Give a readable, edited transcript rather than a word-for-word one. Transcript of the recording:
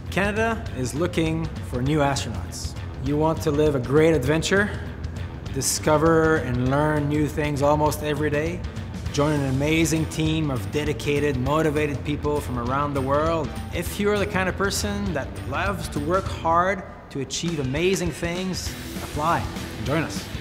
Canada is looking for new astronauts. You want to live a great adventure, discover and learn new things almost every day, join an amazing team of dedicated, motivated people from around the world. If you're the kind of person that loves to work hard to achieve amazing things, apply and join us.